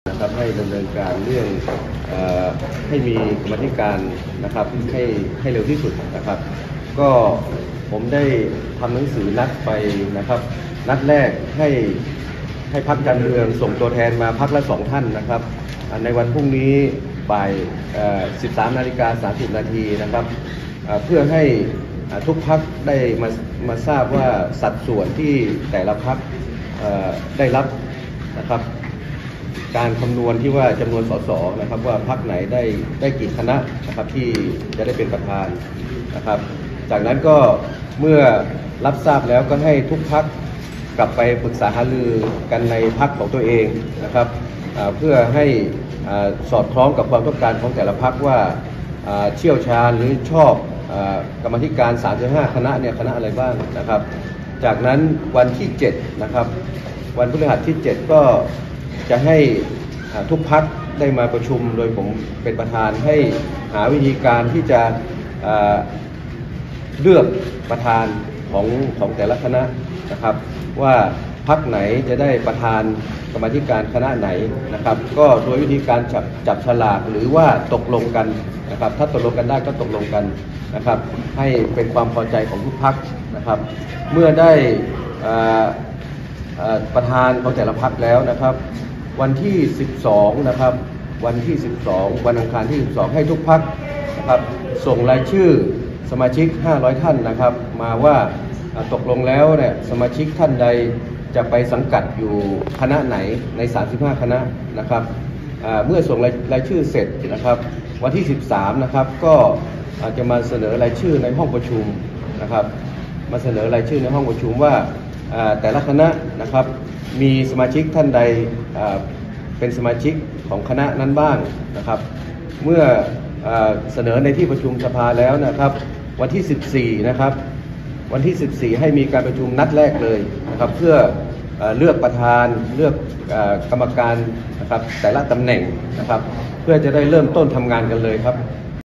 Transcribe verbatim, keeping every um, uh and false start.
นะครับให้ดำเนินการเรื่องอให้มีกรรมธิการนะครับให้ให้เร็วที่สุดนะครับก็ผมได้ทำหนังสือนัดไปนะครับนัดแรกให้ให้พรรคการเมืองส่งตัวแทนมาพรรคละสองท่านนะครับในวันพรุ่งนี้บ่าย สิบสามนาฬิกาสามสิบนาทีนะครับเพื่อให้ทุกพรรคได้มามาทราบว่าสัดส่วนที่แต่ละพรรคได้รับนะครับการคำนวณที่ว่าจำนวนสสนะครับว่าพรรคไหนได้ได้กี่คณะนะครับที่จะได้เป็นประธานนะครับจากนั้นก็เมื่อรับทราบแล้วก็ให้ทุกพรรคกลับไปปรึกษาหารือกันในพรรคของตัวเองนะครับเพื่อให้สอดคล้องกับความต้องการของแต่ละพรรคว่าเชี่ยวชาญหรือชอบกรรมธิการสามสิบห้าคณะเนี่ยคณะอะไรบ้างนะครับจากนั้นวันที่เจ็ดนะครับวันพฤหัสที่เจ็ดก็จะให้ทุกพรรคได้มาประชุมโดยผมเป็นประธานให้หาวิธีการที่จะเลือกประธานของของแต่ละคณะนะครับว่าพรรคไหนจะได้ประธานกรรมธิการคณะไหนนะครับก็โดยวิธีการจับจับฉลากหรือว่าตกลงกันนะครับถ้าตกลงกันได้ก็ตกลงกันนะครับให้เป็นความพอใจของทุกพรรคนะครับเมื่อได้ประธานของแต่ละพรรคแล้วนะครับวันที่สิบสองนะครับวันที่สิบสองวันอังคารที่สิบสองให้ทุกพรรคนะครับส่งรายชื่อสมาชิกห้าร้อยท่านนะครับมาว่าตกลงแล้วเนี่ยสมาชิกท่านใดจะไปสังกัดอยู่คณะไหนในสามสิบห้าคณะนะครับเมื่อส่งรายชื่อเสร็จนะครับวันที่สิบสามนะครับก็จะมาเสนอรายชื่อในห้องประชุมนะครับมาเสนอรายชื่อในห้องประชุมว่าแต่ละคณะนะครับมีสมาชิกท่านใดเป็นสมาชิกของคณะนั้นบ้างนะครับเมื่อเสนอในที่ประชุมสภาแล้วนะครับวันที่สิบสี่นะครับวันที่สิบสี่ให้มีการประชุมนัดแรกเลยนะครับเพื่อเลือกประธานเลือกกรรมการนะครับแต่ละตำแหน่งนะครับเพื่อจะได้เริ่มต้นทำงานกันเลยครับ